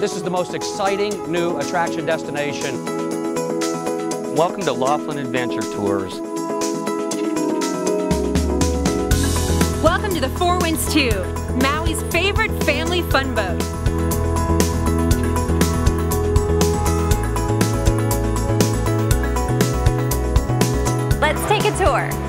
This is the most exciting new attraction destination. Welcome to Laughlin Adventure Tours. Welcome to the Four Winds 2, Maui's favorite family fun boat. Let's take a tour.